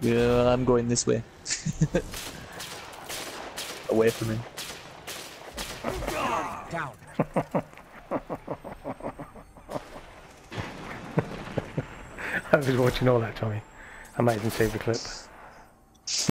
Yeah, I'm going this way. Away from him. Down. I was watching all that, Tommy. I might even save the clip.